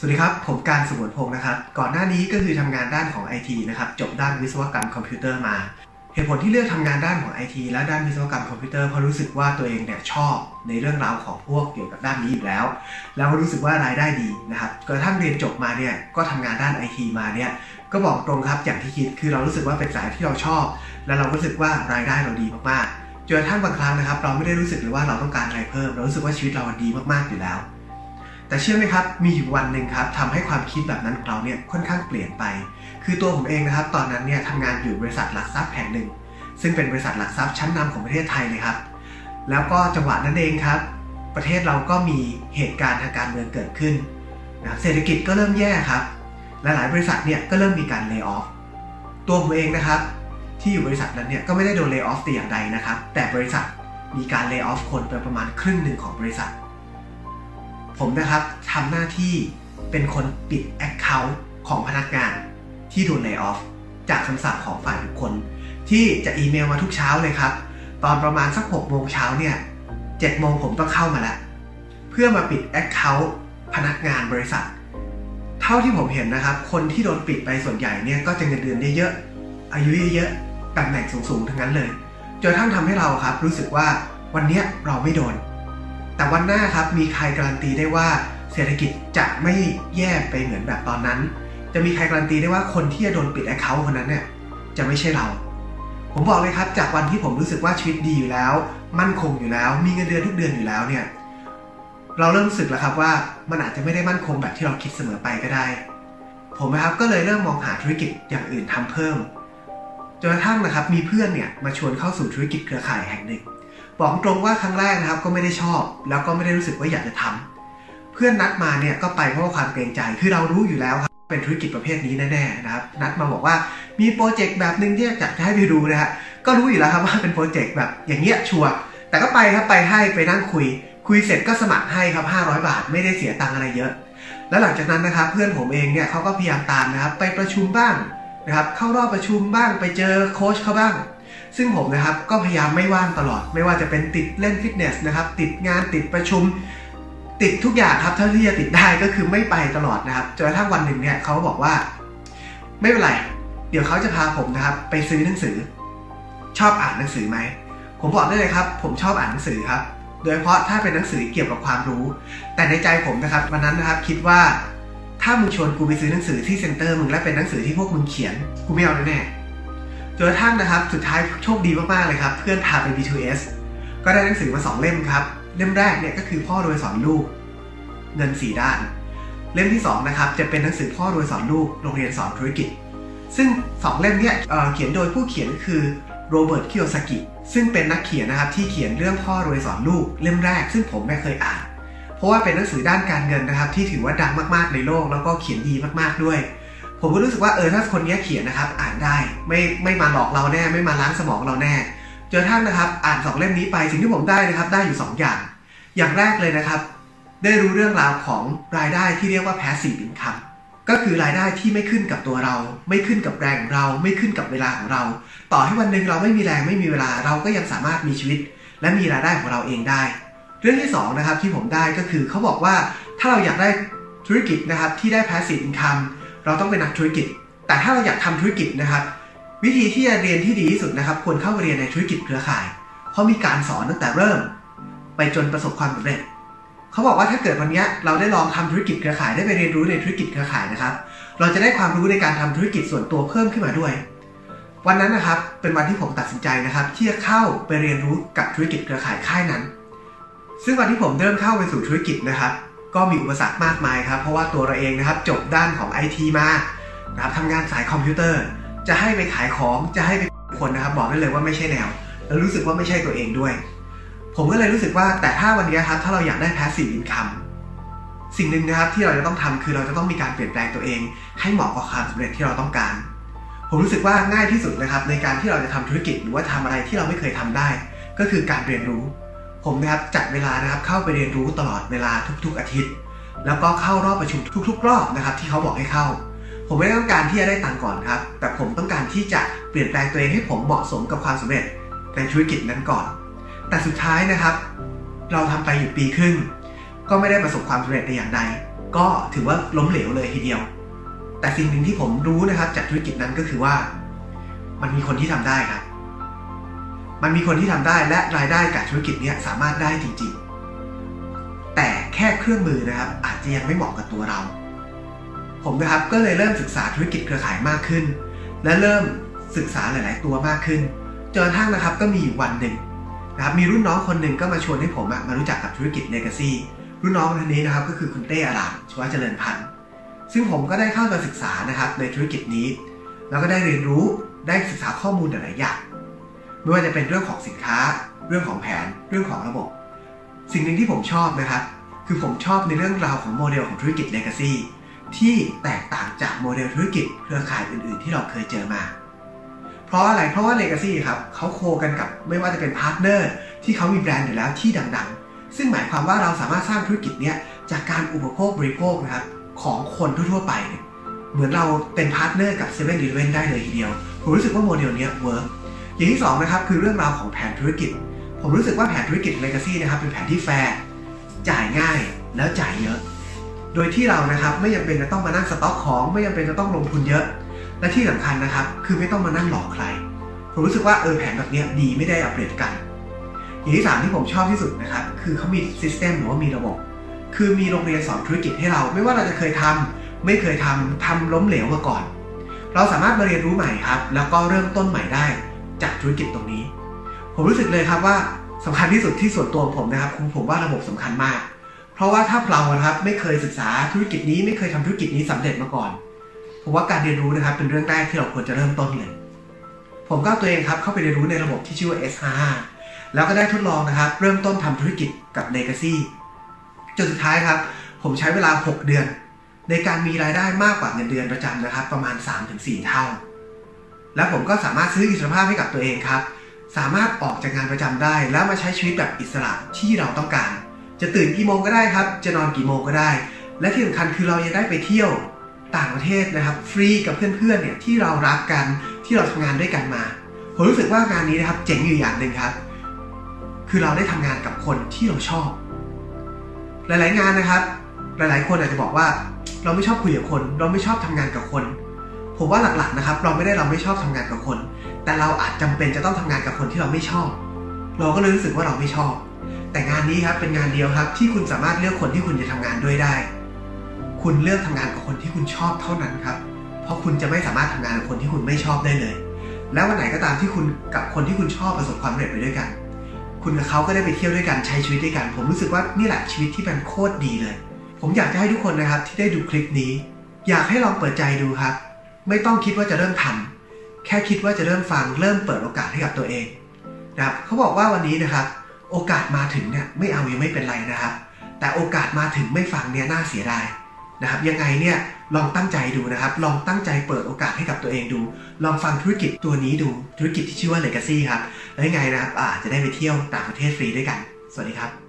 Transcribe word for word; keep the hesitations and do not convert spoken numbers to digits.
สวัสดีครับผมการสุวรรณพงศ์นะครับก่อนหน้านี้ก็คือทำงานด้านของ ไอ ที นะครับจบด้านวิศวกรรมคอมพิวเตอร์มาเหตุผลที่เลือกทำงานด้านของ ไอ ที และด้านวิศวกรรมคอมพิวเตอร์เพราะรู้สึกว่าตัวเองเนี่ยชอบในเรื่องราวของพวกเกี่ยวกับด้านนี้อยู่แล้วแล้วรู้สึกว่ารายได้ดีนะครับกระทั่งเรียนจบมาเนี่ยก็ทำงานด้าน ไอ ที มาเนี่ยก็บอกตรงครับอย่างที่คิดคือเรารู้สึกว่าเป็นสายที่เราชอบและเรารู้สึกว่ารายได้เราดีมากๆจนกระทั่งบางครั้งนะครับเราไม่ได้รู้สึกเลยว่าเราต้องการอะไรเพิ่มเรารู้สึกว่าชีวิตเราดีมากๆอยู่แล้วแต่เชื่อไหมครับมีอยู่วันหนึ่งครับทำให้ความคิดแบบนั้นของเราเนี่ยค่อนข้างเปลี่ยนไปคือตัวผมเองนะครับตอนนั้นเนี่ยทำงานอยู่บริษัทหลักทรัพย์แห่งหนึ่งซึ่งเป็นบริษัทหลักทรัพย์ชั้นนำของประเทศไทยเลยครับแล้วก็จังหวะนั้นเองครับประเทศเราก็มีเหตุการณ์ทางการเมืองเกิดขึ้นนะเศรษฐกิจก็เริ่มแย่ครับและหลายบริษัทเนี่ยก็เริ่มมีการเลย์ออฟตัวผมเองนะครับที่อยู่บริษัทนั้นเนี่ยก็ไม่ได้โดนเลย์ออฟแต่อย่างใดนะครับแต่บริษัทมีการเลย์ออฟคนไปประมาณครึ่งหนึ่งของบริษัทผมนะครับทำหน้าที่เป็นคนปิด Account ของพนักงานที่โดนเลย์ออฟจากคำสั่งของฝ่ายบุคคลที่จะอีเมลมาทุกเช้าเลยครับตอนประมาณสักหกโมงเช้าเนี่ยเจ็ดโมงผมต้องเข้ามาแล้วเพื่อมาปิด Account พนักงานบริษัทเท่าที่ผมเห็นนะครับคนที่โดนปิดไปส่วนใหญ่เนี่ยก็จะเงินเดือนเยอะๆอายุเยอะๆตำแหน่งสูงๆทั้งนั้นเลยจนกระทั่งทำให้เราครับรู้สึกว่าวันนี้เราไม่โดนแต่วันหน้าครับมีใครการันตีได้ว่าเศรษฐกิจจะไม่แย่ไปเหมือนแบบตอนนั้นจะมีใครการันตีได้ว่าคนที่จะโดนปิด Account คนนั้นเนี่ยจะไม่ใช่เราผมบอกเลยครับจากวันที่ผมรู้สึกว่าชีวิตดีอยู่แล้วมั่นคงอยู่แล้วมีเงินเดือนทุกเดือนอยู่แล้วเนี่ยเราเริ่มรู้สึกแล้วครับว่ามันอาจจะไม่ได้มั่นคงแบบที่เราคิดเสมอไปก็ได้ผมนะครับก็เลยเริ่มมองหาธุรกิจอย่างอื่นทำเพิ่มจนกระทั่งนะครับมีเพื่อนเนี่ยมาชวนเข้าสู่ธุรกิจเครือข่ายแห่งหนึ่งบอกตรงว่าครั้งแรกนะครับก็ไม่ได้ชอบแล้วก็ไม่ได้รู้สึกว่าอยากจะทำเพื่อนนัดมาเนี่ยก็ไปเพราะว่าความเกรงใจคือเรารู้อยู่แล้วครับเป็นธุรกิจประเภทนี้แน่ๆนะครับนัดมาบอกว่ามีโปรเจกต์แบบนึงที่อยากจะให้ไปดูนะฮะก็รู้อยู่แล้วครับว่าเป็นโปรเจกต์แบบอย่างเงี้ยชัวร์แต่ก็ไปครับไปให้ไปนั่งคุยคุยเสร็จก็สมัครให้ครับห้าร้อยบาทไม่ได้เสียตังค์อะไรเยอะแล้วหลังจากนั้นนะครับเพื่อนผมเองเนี่ยเขาก็พยายามตามนะครับไปประชุมบ้างนะครับเข้ารอบประชุมบ้างไปเจอโค้ชเขาบ้างซึ่งผมนะครับก็พยายามไม่ว่างตลอดไม่ว่าจะเป็นติดเล่นฟิตเนสนะครับติดงานติดประชุมติดทุกอย่างครับเท่าที่จะติดได้ก็คือไม่ไปตลอดนะครับจนกระทั่งวันหนึ่งเนี่ยเขาบอกว่าไม่เป็นไรเดี๋ยวเขาจะพาผมนะครับไปซื้อหนังสือชอบอ่านหนังสือไหมผมบอกได้เลยครับผมชอบอ่านหนังสือครับโดยเฉพาะถ้าเป็นหนังสือเกี่ยวกับความรู้แต่ในใจผมนะครับวันนั้นนะครับคิดว่าถ้ามึงชวนกูไปซื้อหนังสือที่เซ็นเตอร์มึงและเป็นหนังสือที่พวกมึงเขียนกูไม่เอาแน่จนกระทั่งนะครับสุดท้ายโชคดีมากๆเลยครับเพื่อนพาไป บี ทู เอส ก็ได้หนังสือมาสองเล่มครับเล่มแรกเนี่ยก็คือพ่อรวยสอนลูกเงินสี่ด้านเล่มที่สองนะครับจะเป็นหนังสือพ่อรวยสอนลูกโรงเรียนสอนธุรกิจซึ่งสองเล่มเนี่ยเอ่อเขียนโดยผู้เขียนคือโรเบิร์ต คิโยซากิซึ่งเป็นนักเขียนนะครับที่เขียนเรื่องพ่อรวยสอนลูกเล่มแรกซึ่งผมไม่เคยอ่านเพราะว่าเป็นหนังสือด้านการเงินนะครับที่ถือว่าดังมากๆในโลกแล้วก็เขียนดีมากๆด้วยผมก็รู้สึกว่าเออถ้าคนนี้เขียนนะครับอ่านได้ไม่ไม่มาหลอกเราแน่ไม่มาล้างสมองเราแน่จนกระทั่งนะครับอ่านสองเล่มนี้ไปสิ่งที่ผมได้นะครับได้อยู่สองอย่างอย่างแรกเลยนะครับได้รู้เรื่องราวของรายได้ที่เรียกว่า passive income ก็คือรายได้ที่ไม่ขึ้นกับตัวเราไม่ขึ้นกับแรงของเราไม่ขึ้นกับเวลาของเราต่อให้วันหนึ่งเราไม่มีแรงไม่มีเวลาเราก็ยังสามารถมีชีวิตและมีรายได้ของเราเองได้เรื่องที่สองนะครับที่ผมได้ก็คือเขาบอกว่าถ้าเราอยากได้ธุรกิจนะครับที่ได้ passive income เราต้องเป็นนักธุรกิจแต่ถ้าเราอยากทำธุรกิจนะครับวิธีที่จะเรียนที่ดีที่สุดนะครับควรเข้าไปเรียนในธุรกิจเครือข่ายเพราะมีการสอนตั้งแต่เริ่มไปจนประสบความสำเร็จเขาบอกว่าถ้าเกิดวันนี้เราได้ลองทำธุรกิจเครือข่ายได้ไปเรียนรู้ในธุรกิจเครือข่ายนะครับเราจะได้ความรู้ในการทำธุรกิจส่วนตัวเพิ่มขึ้นมาด้วยวันนั้นนะครับเป็นวันที่ผมตัดสินใจนะครับที่จะเข้าไปเรียนรู้กับธุรกิจเครือข่ายค่ายนั้นซึ่งวันที่ผมเริ่มเข้าไปสู่ธุรกิจนะครับก็มีอุปสรรคมากมายครับเพราะว่าตัวเราเองนะครับจบด้านของ ไอ ที มานะครับทำงานสายคอมพิวเตอร์จะให้ไปขายของจะให้ไปคนนะครับบอกได้เลยว่าไม่ใช่แนวแล้วรู้สึกว่าไม่ใช่ตัวเองด้วยผมก็เลยรู้สึกว่าแต่ถ้าวันนี้ครับถ้าเราอยากได้ passive income สิ่งหนึ่งนะครับที่เราจะต้องทำคือเราจะต้องมีการเปลี่ยนแปลงตัวเองให้เหมาะกับความสำเร็จที่เราต้องการผมรู้สึกว่าง่ายที่สุดนะครับในการที่เราจะทำธุรกิจหรือว่าทำอะไรที่เราไม่เคยทำได้ก็คือการเรียนรู้ผมนะครับจัดเวลานะครับเข้าไปเรียนรู้ตลอดเวลาทุกๆอาทิตย์แล้วก็เข้ารอบประชุมทุกๆรอบนะครับที่เขาบอกให้เข้าผมไม่ต้องการที่จะได้ตังค์ก่อนครับแต่ผมต้องการที่จะเปลี่ยนแปลงตัวเองให้ผมเหมาะสมกับความสำเร็จในธุรกิจนั้นก่อนแต่สุดท้ายนะครับเราทำไปอยู่ปีครึ่งก็ไม่ได้ประสบความสำเร็จในอย่างใดก็ถือว่าล้มเหลวเลยทีเดียวแต่สิ่งหนึ่งที่ผมรู้นะครับจากธุรกิจนั้นก็คือว่ามันมีคนที่ทำได้ครับมันมีคนที่ทำได้และรายได้จากธุรกิจนี้สามารถได้จริงๆแต่แค่เครื่องมือนะครับอาจจะยังไม่เหมาะกับตัวเราผมนะครับก็เลยเริ่มศึกษาธุรกิจเครือข่ายมากขึ้นและเริ่มศึกษาหลายๆตัวมากขึ้นจนกระทั่งนะครับก็มีอยู่วันหนึ่งนะครับมีรุ่นน้องคนหนึ่งก็มาชวนให้ผมมารู้จักกับธุรกิจ Legacy รุ่นน้องท่านนี้นะครับก็คือคุณเต้อารามชวเจริญพันธ์ซึ่งผมก็ได้เข้ามาศึกษานะครับในธุรกิจนี้แล้วก็ได้เรียนรู้ได้ศึกษาข้อมูลหลายๆอย่างไม่ว่าจะเป็นเรื่องของสินค้าเรื่องของแผนเรื่องของระบบสิ่งหนึ่งที่ผมชอบนะครับคือผมชอบในเรื่องราวของโมเดลของธุรกิจ Legacy ที่แตกต่างจากโมเดลธุรกิจเครือข่ายอื่นๆที่เราเคยเจอมาเพราะอะไรเพราะว่า Legacy ครับเขาโคกันกับไม่ว่าจะเป็นพาร์ทเนอร์ที่เขามีแบรนด์อยู่แล้วที่ดังๆซึ่งหมายความว่าเราสามารถสร้างธุรกิจเนี้ยจากการอุปโภคบริโภคนะครับของคนทั่วๆไปเนี่ยเหมือนเราเป็นพาร์ทเนอร์กับ เซเว่น Eleven ได้เลยทีเดียวผมรู้สึกว่าโมเดลนี้เวิร์กอย่างที่สองนะครับคือเรื่องราวของแผนธุรกิจผมรู้สึกว่าแผนธุรกิจ Legacy นะครับเป็นแผนที่แฟร์จ่ายง่ายแล้วจ่ายเยอะโดยที่เรานะครับไม่จำเป็นจะต้องมานั่งสต็อกของไม่จำเป็นจะต้องลงทุนเยอะและที่สำคัญนะครับคือไม่ต้องมานั่งหลอกใครผมรู้สึกว่าเออแผนแบบนี้ดีไม่ได้อัปเดตกันอย่างที่สามที่ผมชอบที่สุดนะครับคือเขามีซิสเต็มหรือว่ามีระบบคือมีโรงเรียนสอนธุรกิจให้เราไม่ว่าเราจะเคยทำไม่เคยทำทำล้มเหลวมาก่อนเราสามารถมาเรียนรู้ใหม่ครับแล้วก็เริ่มต้นใหม่ได้จากธุรกิจตรงนี้ผมรู้สึกเลยครับว่าสำคัญที่สุดที่ส่วนตัวผมนะครับผมว่าระบบสำคัญมากเพราะว่าถ้าเราครับไม่เคยศึกษาธุรกิจนี้ไม่เคยทำธุรกิจนี้สำเร็จมาก่อนผมว่าการเรียนรู้นะครับเป็นเรื่องแรกที่เราควรจะเริ่มต้นเลยผมก็ตัวเองครับเข้าไปเรียนรู้ในระบบที่ชื่อว่า เอส ห้าสิบห้า แล้วก็ได้ทดลองนะครับเริ่มต้นทำธุรกิจกับ Legacy จนสุดท้ายครับผมใช้เวลาหกเดือนในการมีรายได้มากกว่าเงินเดือนประจำนะครับประมาณ สามถึงสี่ เท่าและผมก็สามารถซื้ออิสรภาพให้กับตัวเองครับสามารถออกจากงานประจำได้แล้วมาใช้ชีวิตแบบอิสระที่เราต้องการจะตื่นกี่โมงก็ได้ครับจะนอนกี่โมงก็ได้และที่สำคัญคือเรายังได้ไปเที่ยวต่างประเทศนะครับฟรีกับเพื่อนๆเนี่ยที่เรารักกันที่เราทำงานด้วยกันมาผมรู้สึกว่างานนี้นะครับเจ๋งอยู่อย่างหนึ่งครับคือเราได้ทำงานกับคนที่เราชอบหลายๆงานนะครับหลายๆคนอาจจะบอกว่าเราไม่ชอบคุยกับคนเราไม่ชอบทำงานกับคนผมว่าหลักๆนะครับเราไม่ได้เราไม่ชอบทำงานกับคนแต่เราอาจจำเป็นจะต้องทำงานกับคนที่เราไม่ชอบเราก็เลยรู้สึกว่าเราไม่ชอบแต่งานนี้ครับเป็นงานเดียวครับที่คุณสามารถเลือกคนที่คุณจะทำงานด้วยได้คุณเลือกทำงานกับคนที่คุณชอบเท่านั้นครับเพราะคุณจะไม่สามารถทำงานกับคนที่คุณไม่ชอบได้เลยแล้ววันไหนก็ตามที่คุณกับคนที่คุณชอบประสบความสำเร็จไปด้วยกันคุณกับเขาก็ได้ไปเที่ยวด้วยกันใช้ชีวิตด้วยกันผมรู้สึกว่านี่แหละชีวิตที่เป็นโคตรดีเลยผมอยากจะให้ทุกคนนะครับที่ได้ดูคลิปนี้อยากให้ลองเปิดใจดูครับไม่ต้องคิดว่าจะเริ่มทำแค่คิดว่าจะเริ่มฟังเริ่มเปิดโอกาสให้กับตัวเองนะครับเขาบอกว่าวันนี้นะครับโอกาสมาถึงเนี่ยไม่เอายังไม่เป็นไรนะครับแต่โอกาสมาถึงไม่ฟังเนี่ยน่าเสียดายนะครับยังไงเนี่ยลองตั้งใจดูนะครับลองตั้งใจเปิดโอกาสให้กับตัวเองดูลองฟังธุรกิจตัวนี้ดูธุรกิจที่ชื่อว่า Legacy ครับแล้วยังไงนะครับอาจจะได้ไปเที่ยวต่างประเทศฟรีด้วยกันสวัสดีครับ